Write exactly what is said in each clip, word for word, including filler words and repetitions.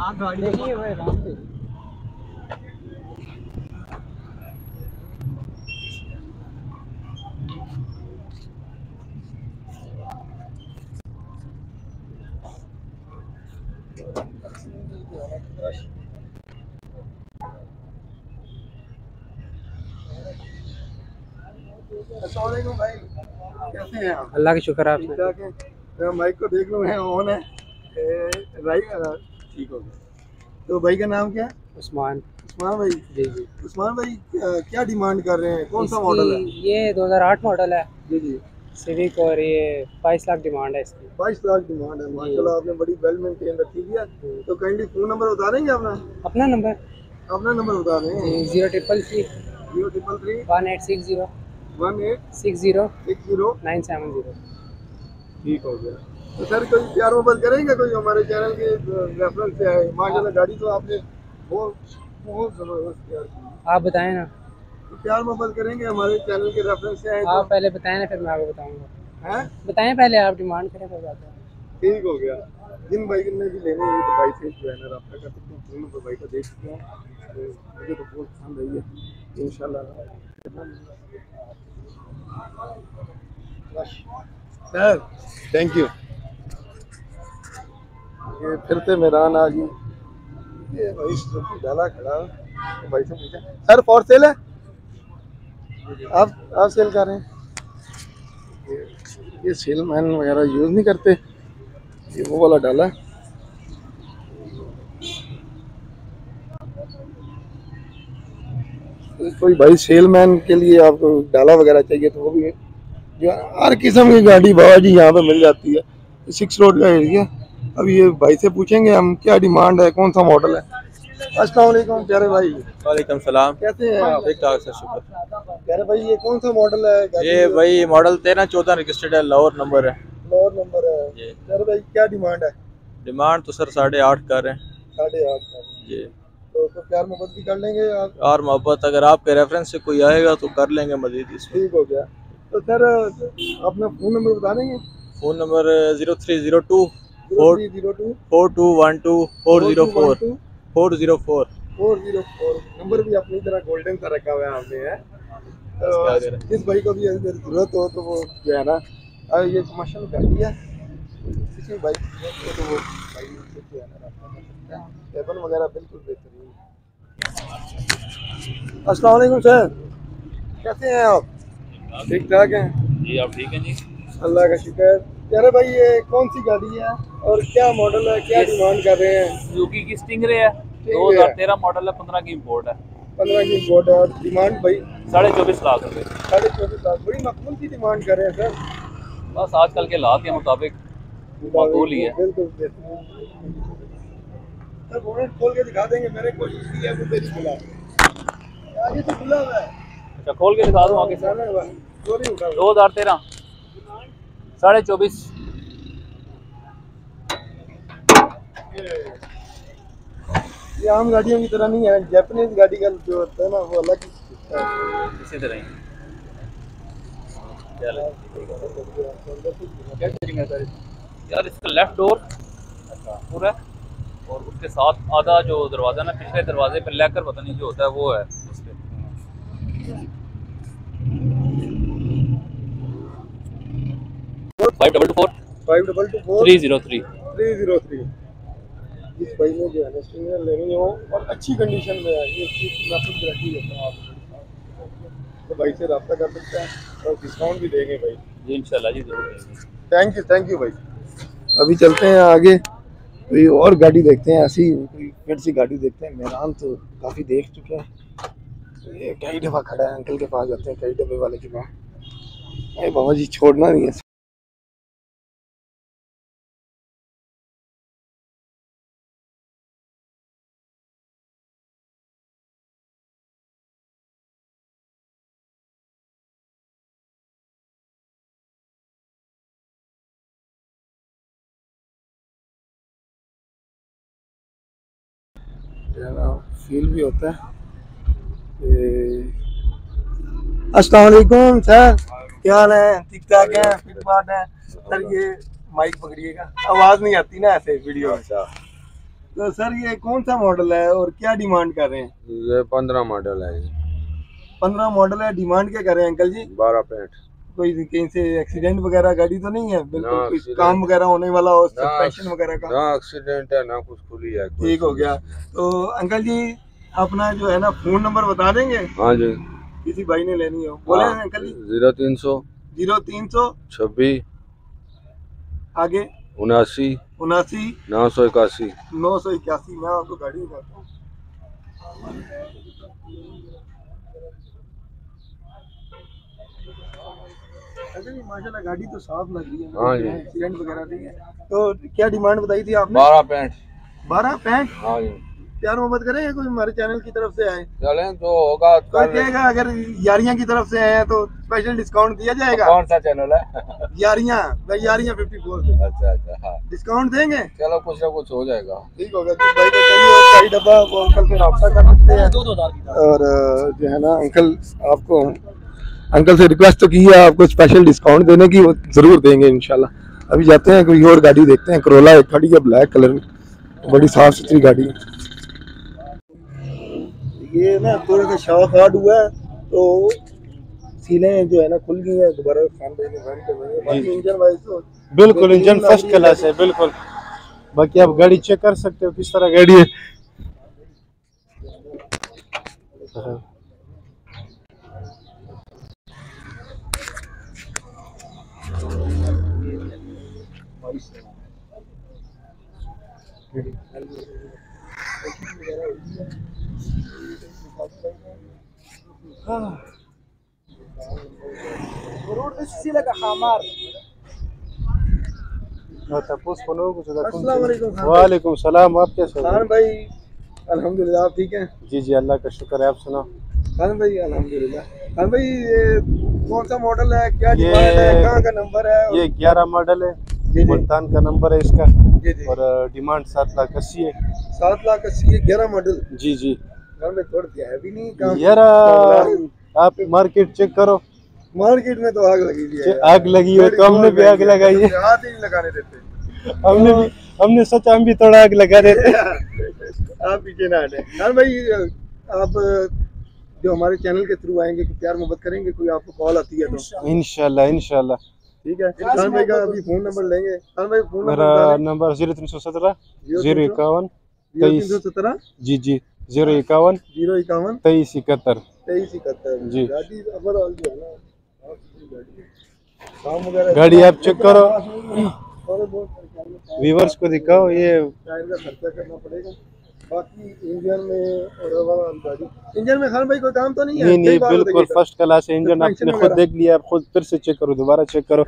भाई कैसे हैं आप? अल्लाह का शुक्र है। ठीक ठाक है। तो माइक को देख लो है ऑन है। भाई ठीक हो गया। तो भाई का नाम क्या है? उस्मान। उस्मान भाई। जी जी। उस्मान भाई क्या डिमांड कर रहे हैं? कौन सा मॉडल है? ये दो हज़ार आठ मॉडल है। जी जी। सिविक और ये बाईस लाख डिमांड है इसकी। बाईस लाख डिमांड है। माशाल्लाह आपने बड़ी वेल मेंटेन रखी है। तो काइंडली फोन नंबर बता देंगे अपना? अपना नंबर अपना नंबर बता दें। Zero triple three zero triple three one eight six zero one eight six zero six zero nine seven zero. ठीक हो गया। तो सर कोई प्यार मोहब्बत करेंगे? कोई हमारे चैनल के रेफरेंस से है माशाल्लाह गाड़ी तो आपने बहुत बहुत जबरदस्त तैयार की। आप बताएं ना। तो प्यार मोहब्बत करेंगे हमारे चैनल के रेफरेंस से है। आप पहले बताएं ना, फिर मैं आपको बताऊंगा। हैं? बताएं पहले, आप डिमांड करें फिर बताते हैं। ठीक हो गया। जिन भाई ने भी लेने हैं तो भाई से जो है ना रब्ता कर सकते हैं। फोन पर भाई को देख सकते हैं। तो मुझे तो बहुत पसंद आई है इंशाल्लाह। Sir thank you. ये फिर से मैदान आ गई। ये भाई सबकी डाला खड़ा तो भाई से पूछा सर फॉर सेल है? आप आप सेल कर रहे हैं? ये, ये सेलमैन वगैरह यूज़ नहीं करते। ये वो वाला डाला है। कोई भाई सेलमैन के लिए आपको डाला वगैरह चाहिए तो वो भी जो हर किस्म की गाड़ी बाबा जी यहाँ पे मिल जाती है। सिक्स रोड का एरिया। अब ये भाई से पूछेंगे हम क्या डिमांड है, कौन सा मॉडल है। अस्सलाम वालेकुम प्यारे भाई। वालेकुम सलाम। कैसे हैं आप? ठीक ठाक सर शुक्र। प्यारे भाई ये कौन सा मॉडल है? ये भाई मॉडल तेरह चौदह रजिस्टर्ड है, लोअर नंबर है। लोअर नंबर है। प्यारे भाई क्या डिमांड है? डिमांड तो सर साढ़े आठ कर रहे हैं। साढ़े आठ का जी। तो, तो प्यार मोहब्बत भी कर लेंगे आप? और मोहब्बत अगर आपके रेफरेंस से कोई आएगा तो कर लेंगे मजीद इसमें। ठीक हो गया। तो सर अपना फ़ोन नंबर बता देंगे? Phone number zero three zero two four zero two four two one two four zero four four zero four four zero four. Number भी अपनी तरह गोल्डन सा रखा हुआ है आपने है। तो जिस भाई को भी अगर ज़रूरत हो तो वो जो है ना ये कमर्शियल गाड़ी है किसी भाई तो वो भाई जो है ना टेबल वगैरह बिल्कुल बेहतरीन। अस्सलाम वालेकुम सर, कैसे हैं आप? ठीक ठाक हैं जी। आप ठीक हैं जी? अल्लाह का शुक्र। यार भाई ये कौन सी गाड़ी है और क्या मॉडल है, क्या डिमांड कर रहे हैं? सुजुकी की स्टिंगरे है, दो हज़ार तेरह मॉडल है, पंद्रह की इम्पोर्ट है। पंद्रह की इम्पोर्ट है और डिमांड भाई साढ़े चौबीस लाख रुपए। साढ़े चौबीस लाख बड़ी मकबूल की डिमांड कर रहे हैं सर। बस आजकल के हालात के मुताबिक मकबूल ही है। बिल्कुल सर बोनट खोल के दिखा देंगे। मैंने कोशिश की है वो मेरी खुला आगे तो खुला हुआ है। अच्छा खोल के दिखा दूँ आगे से। दो हज़ार तेरह साढ़े चौबीस। ये आम गाड़ियों की तरह नहीं है। जापानीज गाड़ी का जो होता है ना वो अलग इसी तरह ही यार। इसका लेफ्ट डोर पूरा और उसके साथ आधा जो दरवाज़ा ना पिछले दरवाजे पर लेकर पता नहीं जो होता है वो है उस पर। Five double two four five double two four three zero three three zero three. इस भाई ने जो है ना स्टिंगर लेनी हो और अच्छी कंडीशन में है ये चीज़ मैं खुद गारंटी देता हूँ आपको। तो भाई से रब्ता कर सकते हैं और डिस्काउंट भी देंगे भाई जी इंशाल्लाह जी जरूर देंगे। थैंक यू थैंक यू भाई। अभी चलते हैं आगे कोई और गाड़ी देखते हैं। ऐसी कोई फिर सी गाड़ी देखते हैं। मैदान तो काफ़ी देख चुके हैं। ये कई दफ़ा खड़ा है अंकल के पास जाते हैं कई डब्बे वाले के पास। अरे बाबा जी छोड़ना नहीं है। फील भी होता है। अस्सलाम वालेकुम सर, क्या हाल है? ठीक ठाक है, फिट फाट है सर। ये माइक पकड़िएगा, आवाज़ नहीं आती ना ऐसे वीडियो में। तो सर ये कौन सा मॉडल है और क्या डिमांड कर रहे हैं? ये पंद्रह मॉडल है। पंद्रह मॉडल है, डिमांड क्या कर रहे हैं अंकल जी? बारह पैंठ। कोई कहीं से एक्सीडेंट वगैरह गाड़ी तो नहीं है? बिल्कुल ना कोई accident। काम वगैरह होने वाला हो, ना सस्पेंशन वगैरह का? ना एक्सीडेंट है ना कुछ खुली है। ठीक हो गया। तो अंकल जी अपना जो है ना फोन नंबर बता देंगे? हाँ जी। किसी भाई ने लेनी हो बोले हाँ, अंकल जी। जीरो तीन सौ जीरो तीन सौ छब्बीस आगे उनासी उनासी नौ सौ इक्यासी। नौ सौ इक्यासी। मैं आपको गाड़ी दिखाता हूँ। माशाल्लाह गाड़ी तो साफ लग रही है। हाँ जी। एक्सीडेंट वगैरह नहीं है। तो क्या डिमांड बताई थी आपने? बारह पैंठ। बारह पैंठ। हाँ जी। प्यार मोहब्बत करेंगे कोई हमारे चैनल की तरफ से आए? चलें तो होगा। कोई कहेगा अगर यारियां की तरफ से आए हैं तो स्पेशल डिस्काउंट दिया जाएगा? कौन सा चैनल है? यारियां, मैं यारियां फिफ्टी फोर। अच्छा अच्छा हाँ। डिस्काउंट देंगे? चलो कुछ ना कुछ हो जाएगा। ठीक होगा। जिस भाई को चाहिए कई डब्बा वो अंकल से रब्ता कर सकते हैं। और जो है ना अंकल आपको अंकल से रिक्वेस्ट तो की है आपको स्पेशल डिस्काउंट देने की, वो जरूर देंगे इंशाल्लाह। अभी जाते हैं कोई और गाड़ी देखते हैं। करोला एक खड़ी है ब्लैक कलर में, बड़ी साफ सुथरी गाड़ी है। ये ना थोड़ा सा शॉक हार्ड हुआ है तो सीलें जो है ना खुल गई है दोबारा खान भाई ने बंद कर दी है। बाकी इंजन वाइज तो बिल्कुल इंजन फर्स्ट क्लास है बिल्कुल। बाकी आप गाड़ी चेक कर सकते हो किस तरह गाड़ी है। वालेकुम सलाम। आप कैसे हो? खान भाई अल्हम्दुलिल्लाह। आप ठीक हैं? जी जी अल्लाह का शुक्र है। आप सुनाओ? खान भाई अल्हम्दुलिल्लाह। खान भाई ये कौन सा मॉडल है, क्या डिमांड है, कहाँ का नंबर है? ये ग्यारह मॉडल है, मुल्तान का नंबर है इसका। जी जी। और डिमांड सात लाख अस्सी है। सात लाख अस्सी है, ग्यारह मॉडल। जी जी। खान भाई थोड़ा दिया है भी नहीं काम। यार आप मार्केट चेक करो। मार्केट में तो आग लगी हुई है। आग लगी है तो हमने भी आग लगाई है। हाथ ही नहीं लगाने देते। हमने भी हमने सोचा हम भी थोड़ा आग लगा देते। आप पीछे ना हटे। खान भाई आप जो हमारे चैनल के थ्रू आएंगे प्यार मोहब्बत करेंगे, कोई आपको कॉल आती है तो? इंशाल्लाह इंशाल्लाह। ठीक है। खान भाई का अभी फोन नंबर लेंगे। खान भाई फोन मेरा नंबर जीरो तीन सौ सत्रह जीरो इक्यावन तेईस सत्रह जी जी जीरो इक्यावन जीरो इक्यावन तेईस इकहत्तर तेईस इकहत्तर जी। गाड़ी ओवरऑल जो है ना काम वगैरह गाड़ी आप चेक करो, थोड़े बहुत व्यूअर्स को दिखाओ। ये टायर का खर्चा करना पड़ेगा। बाकी इंजन में और ओवरऑल गाड़ी इंजन में खान भाई कोई काम तो नहीं है? नहीं नहीं बिल्कुल फर्स्ट क्लास है इंजन। आपने खुद देख लिया, आप खुद फिर से चेक करो, दोबारा चेक करो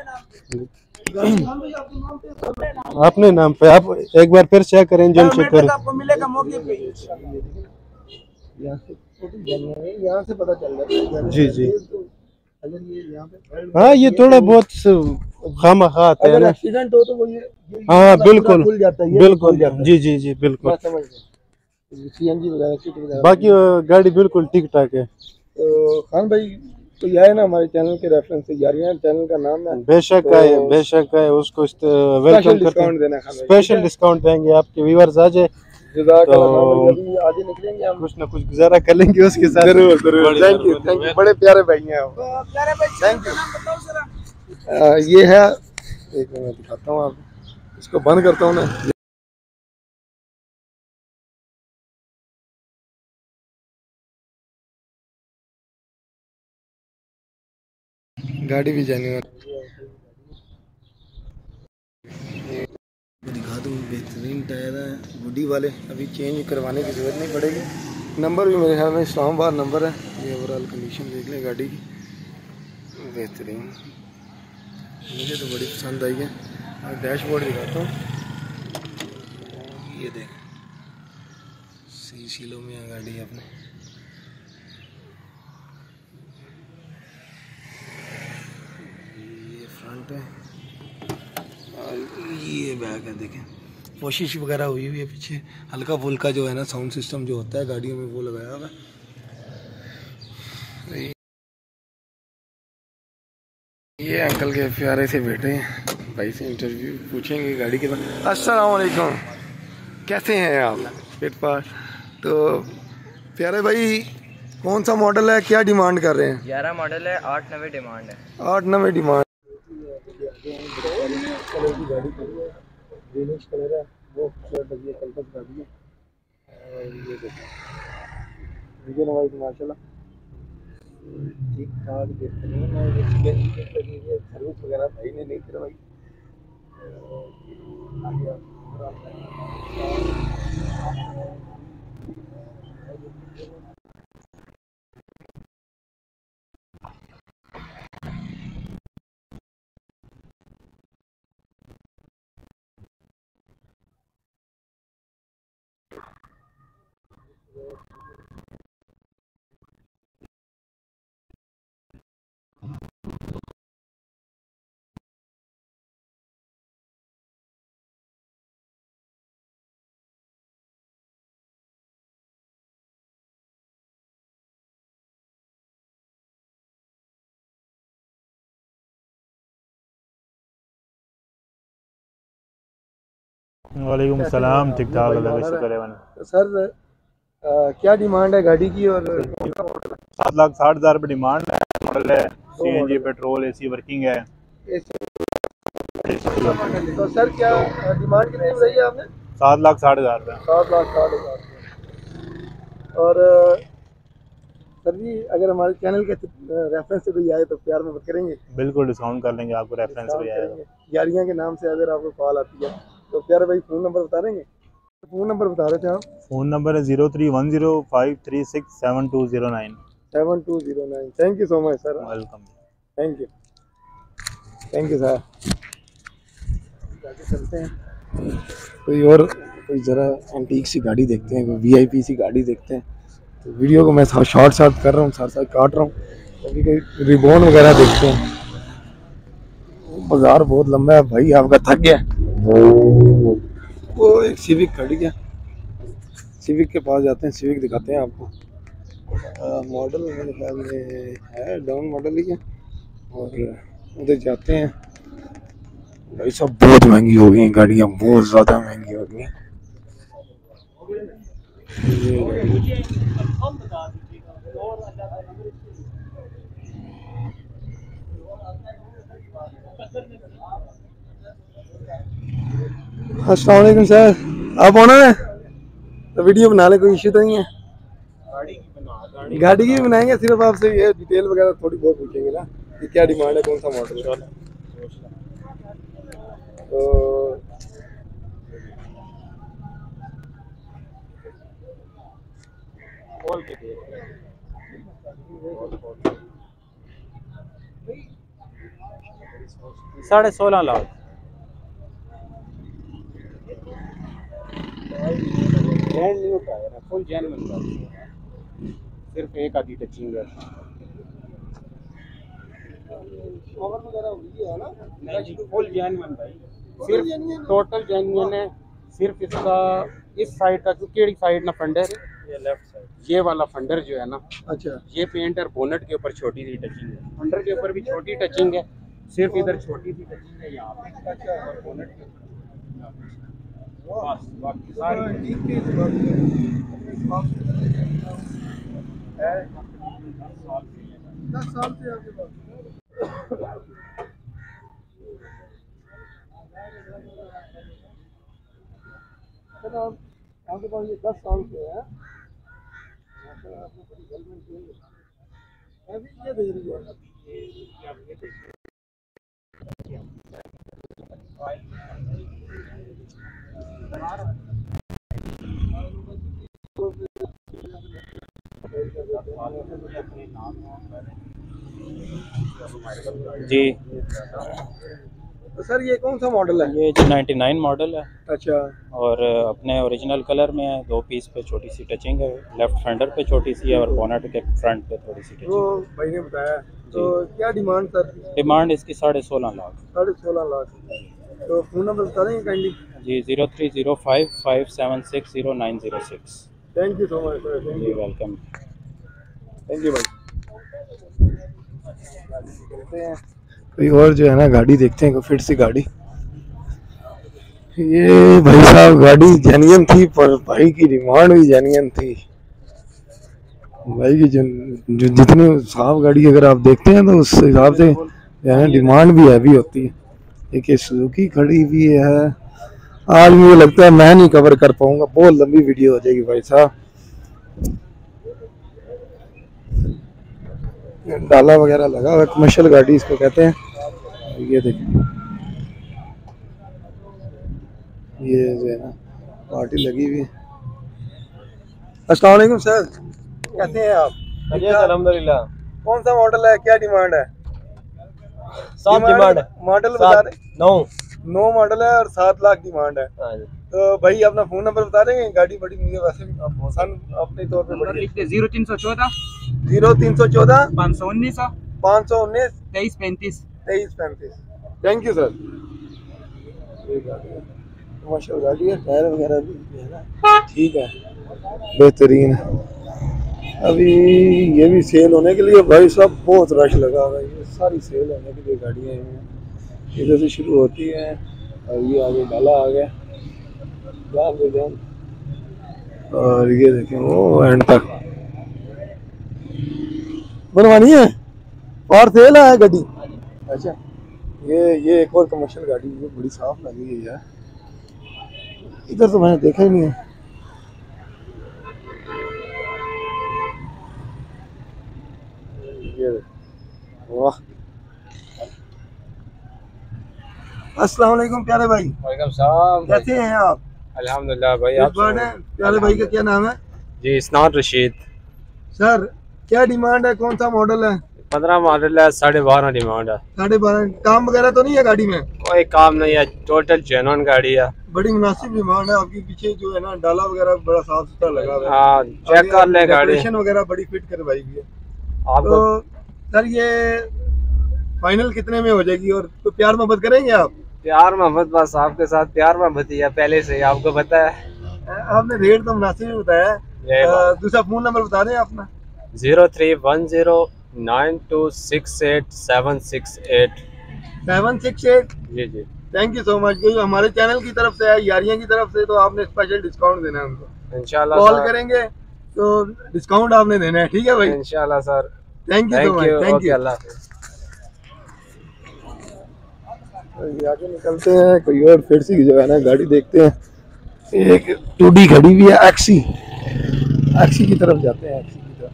अपने नाम पे। आप एक बार फिर चेक करें, इंजन चेक करो। आपको मिलेगा मौके पे। यहाँ से यहाँ से पता चल जाता है। जी जी। अगर ये यहाँ पे हाँ ये थोड़ा बहुत खामखा आता है ना। एक्सीडेंट हो तो वो ये हाँ बिल्कुल खुल जाता है। बिल्कुल जी जी जी बिल्कुल। सीएनजी वगैरह सीट वगैरह बाकी गाड़ी बिल्कुल ठीक ठाक है। तो खान भाई तो यह है ना हमारे चैनल के रेफरेंस से यारियां चैनल का नाम है। बेशक तो है बेशक है, उसको वेलकम करते हैं। स्पेशल डिस्काउंट देंगे आपके व्यूअर्स आ जाए तो आगे निकलेंगे हम, कुछ ना कुछ गुजारा कर लेंगे उसके साथ। जरूर जरूर। Thank you thank you. बड़े प्यारे भाई हैं आप। Thank you. ये है एक मिनट दिखाता हूँ आपको, इसको बंद करता हूँ ना। गाड़ी भी जेन्युइन दिखा दूँ। बेहतरीन टायर है गुडी वाले, अभी चेंज करवाने की जरूरत नहीं पड़ेगी। नंबर भी मेरे ख्याल में इस्लामाबाद नंबर है। ये ओवरऑल कंडीशन देख लें गाड़ी की, बेहतरीन, मुझे तो बड़ी पसंद आई है। और डैशबोर्ड दिखाता हूँ, ये देख सी सीलों में है गाड़ी अपने। ये फ्रंट है और ये बैक है। देखें कोशिश वगैरह हुई हुई है पीछे, हल्का फुल्का जो है ना साउंड सिस्टम जो होता है गाड़ियों में वो लगाया हुआ है। ये अंकल के प्यारे से बैठे हैं, भाई से इंटरव्यू पूछेंगे गाड़ी के बारे में। अस्सलाम वालेकुम। कैसे हैं आप? फिट फाट। तो प्यारे भाई, कौन सा मॉडल है, क्या डिमांड कर रहे हैं? ग्यारह मॉडल है, आठ नवे डिमांड है। आठ नवे डिमांड। कलर है वो गाड़ी है। और ये देखो माशाल्लाह ठीक ठाक बेहतरीन है। सर्विस वगैरह भाई ने नहीं करवाई। वालेकुम सलाम। ठीक ठाक, अल्लाह का शुक्र है। तो सर आ, क्या डिमांड है गाड़ी की? और सात लाख साठ हज़ार रुपये डिमांड है। मॉडल है सीएनजी पेट्रोल, एसी वर्किंग है। तो सर क्या डिमांड कितनी बताई है आपने? सात लाख साठ हज़ार रुपये। सात लाख साठ हज़ार। और सर जी अगर हमारे चैनल के रेफरेंस से कोई आए तो प्यार में बात करेंगे? बिल्कुल डिस्काउंट कर लेंगे आपको, रेफरेंस भी आएगा। यारियाँ के नाम से अगर आपको कॉल आती है तो प्यारे भाई फ़ोन नंबर बता देंगे? फ़ोन नंबर बता रहे थे आप? फ़ोन नंबर है zero three one zero five three six seven two zero nine. Seven two zero nine. Thank you so much sir. Welcome. Thank you thank you sir. चलते हैं कोई और, कोई ज़रा एंटीक सी गाड़ी देखते हैं, कोई वीआईपी सी गाड़ी देखते हैं। तो वीडियो को मैं शॉर्ट शॉर्ट कर रहा हूँ, साथ साथ काट रहा हूँ, अभी कोई रिबॉन वगैरह देखते हैं। बाजार बहुत लंबा है भाई, आपका थक गया। वो एक सिविक खड़ी है, सिविक के पास जाते हैं, सिविक दिखाते हैं आपको। मॉडल मेरे ख्याल में है डाउन मॉडल ही है। और उधर जाते हैं। भाई सब बहुत महंगी हो गई हैं गाड़ियाँ, बहुत ज़्यादा महंगी हो गई हैं। अस्सलाम वालेकुम सर, आप ऑनर हैं? तो वीडियो बना ले, कोई इश्यू तो नहीं है? गाड़ी की भी बनाएंगे, सिर्फ आपसे ये डिटेल वगैरह थोड़ी बहुत पूछेंगे ना कि क्या डिमांड है, कौन सा मॉडल है। तो साढ़े सोलह लाख। ब्रांड न्यू टायर है, फुल जेन्युइन है, सिर्फ एक आधी टचिंग है। कवर वगैरह हुई है ना? नहीं जी, फुल जेन्युइन भाई, सिर्फ टोटल जेन्युइन है। सिर्फ इसका इस साइड का, क्योंकि साइड ना फंडर है, ये लेफ्ट साइड, ये वाला फंडर जो है ना, अच्छा ये पेंट और बोनट के ऊपर छोटी सी टचिंग है, फंडर के ऊपर भी छोटी टचिंग है, सिर्फ इधर छोटी सी टचिंग है यहाँ पे। अच्छा, और बोनट के ऊपर बस, बाकी सारी दस साल से आपके पास। आपके पास ये दस साल से है। अभी ये दे रही है। जी। तो सर ये कौन सा मॉडल है? ये नाइन्टी नाइन मॉडल है। अच्छा, और अपने ओरिजिनल कलर में है, दो पीस पे छोटी सी टचिंग है, लेफ्ट फेंडर पे छोटी सी है और बोनट के फ्रंट पे थोड़ी सी टचिंग। वो भाई ने बताया। तो क्या डिमांड सर? डिमांड इसकी साढ़े सोलह लाख। साढ़े सोलह लाख। तो फोन नंबर बता देंगे काइंडली? जी, zero three zero five five seven six zero nine zero six. Thank you so much sir. Thank जी यू वेलकम। थैंक यू भाई। कोई और जो है ना गाड़ी देखते हैं, फिर से गाड़ी ये भाई साहब गाड़ी जेन्युइन थी पर भाई की डिमांड भी जेन्युइन थी। भाई की जो, जो जितनी साफ गाड़ी अगर आप देखते हैं तो उस हिसाब से डिमांड भी हैवी होती है। एक ये सुजुकी खड़ी हुई है। आज मुझे लगता है मैं नहीं कवर कर पाऊंगा, बहुत लंबी वीडियो हो जाएगी भाई साहब। डाला वगैरह लगा हुआ, कमर्शियल गाड़ी इसको कहते हैं। ये देखिए ये जो है ना पार्टी लगी हुई है। अस्सलाम वालेकुम सर, कैसे हैं आप? अल्हम्दुलिल्लाह। कौन सा मॉडल है, क्या डिमांड है? सात डिमांड मॉडल बता रहे? नौ नौ मॉडल है और सात लाख डिमांड है। तो भाई अपना फोन नंबर बता देंगे? गाड़ी बड़ी मुझे वैसे पसंद अपने तौर पे बड़ी। लिख दे जीरो तीन सौ चौदह जीरो तीन सौ चौदह पाँच सौ उन्नीस पाँच सौ उन्नीस तेईस पैंतीस। तेईस पैंतीस। Thank you sir. माशाल्लाह गाड़ी है, टायर वगैरह भी है ना ठीक है, बेहतरीन है। अभी ये भी सेल होने के लिए भाई साहब बहुत रश लगा हुआ है। ये सारी सेल होने के लिए गाड़ियाँ आई हैं, इधर से शुरू होती हैं और ये आगे डाला आ गया जान दे जान, और ये देखें वो एंड तक बनवानी है और सेल है गाड़ी। अच्छा ये ये एक और कमर्शियल गाड़ी है, बड़ी साफ लगी है यार, इधर तो मैंने देखा ही नहीं है। ये वाह। अस्सलाम वालेकुम प्यारे भाई। वालेकुम सलाम। कैसे हैं आप? अल्हम्दुलिल्लाह भाई। आप प्यारे भाई का क्या नाम है? जी इस्नान रशीद। सर क्या डिमांड है, कौन सा मॉडल है? पंद्रह मॉडल है, साढ़े बारह डिमांड है। साढ़े बारह। काम वगैरह तो नहीं है गाड़ी में? कोई काम नहीं है, टोटल जेन्युइन गाड़ी है। बड़ी मुनासिब डिमांड है आपकी। पीछे जो है ना डाला वगैरह बड़ा साफ सुथरा लगा हुआ है। हाँ चेक कर ले गाड़ी, डेकोरेशन वगैरह बड़ी फिट करवाई हुई है। आपको तो सर ये फाइनल कितने में हो जाएगी और तो प्यार मोहब्बत करेंगे आप? प्यार मोहब्बत बस आपके साथ प्यार मोहब्बत ही है पहले से ही, आपको पता है। आपने रेट तो मुनासिब ही बताया है। दूसरा फोन नंबर बता दें अपना। Zero three one zero nine two six eight seven six eight seven six eight. जी जी थैंक यू सो मच। क्योंकि हमारे चैनल की तरफ से है, यारियां की तरफ से, तो आपने स्पेशल डिस्काउंट देना है हमको। इंशाल्लाह कॉल करेंगे तो डिस्काउंट आपने देना है, ठीक है भाई? इंशाल्लाह sir. Thank you so much. Thank you. अल्लाह हाफिज़। आगे निकलते हैं, कोई और फिर से जो है ना गाड़ी देखते हैं। एक टू डी खड़ी हुई है, एक्सी एक्सी की तरफ जाते हैं। एक्सी की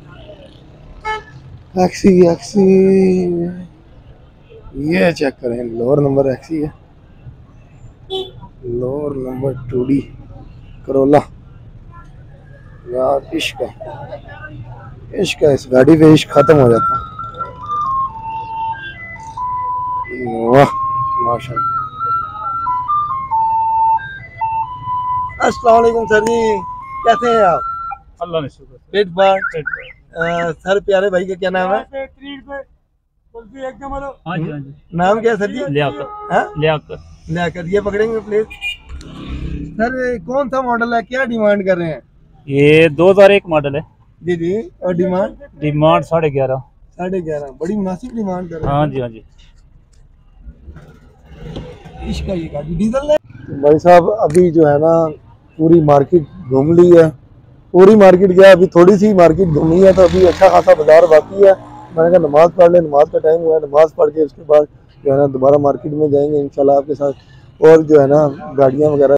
तरफ एक्सी एक्सी ये चेक करें, लोअर नंबर एक्सी है, lower number two D Corolla. यार इश्क है, इश्क है, इस गाड़ी पे इश्क खत्म हो जाता है। वाह माशाल्लाह। अस्सलाम वालेकुम सर जी, कैसे हैं आप? अल्लाह ने शुक्र। पेट बार सर प्यारे भाई का क्या नाम है? हाँ जी हाँ जी। नाम क्या है सर जी? लियाकत। हाँ लियाकत। लियाकत। ये पकड़ेंगे प्लीज सर। कौन सा मॉडल है, क्या डिमांड कर रहे हैं? ये दो हजार एक मॉडल है जी जी। और डिमांड? डिमांड साढ़े ग्यारह। साढ़े ग्यारह। बड़ी मुनासिब डिमांड कर रहे हैं। हाँ जी हाँ जी। इसका ये गाड़ी डीजल है। भाई साहब अभी जो है ना पूरी मार्केट घूम ली है। पूरी मार्केट गया, अभी थोड़ी सी मार्केट घूमी है, तो अभी अच्छा खासा बाजार बाकी है। मैंने कहा नमाज पढ़ ले, नमाज का टाइम हुआ है, नमाज पढ़ के उसके बाद जो है ना दोबारा मार्केट में जाएंगे इंशाल्लाह आपके साथ। और जो है ना गाड़ियाँ वगैरह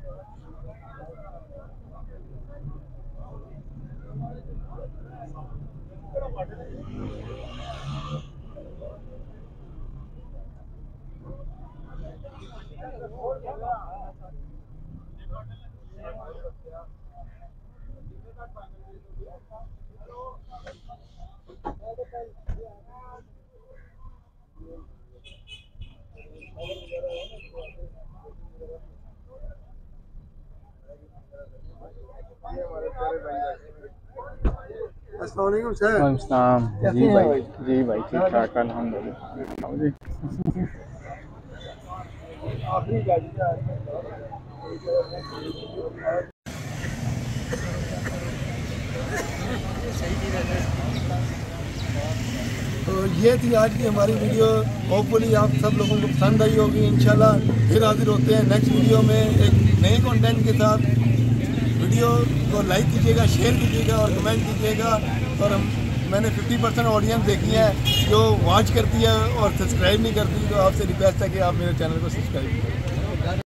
अस्सलाम वालेकुम सर। जी भाई, जी भाई ठीक ठाक अल्हम्दुलिल्लाह। और तो ये थी आज की हमारी वीडियो। होपफुली आप सब लोगों को पसंद आई होगी। इंशाल्लाह फिर हाजिर होते हैं नेक्स्ट वीडियो में एक नए कंटेंट के साथ। वीडियो को लाइक कीजिएगा, शेयर कीजिएगा और कमेंट कीजिएगा। और हम मैंने पचास परसेंट ऑडियंस देखी है जो वॉच करती है और सब्सक्राइब नहीं करती, तो आपसे रिक्वेस्ट है कि आप मेरे चैनल को सब्सक्राइब करें।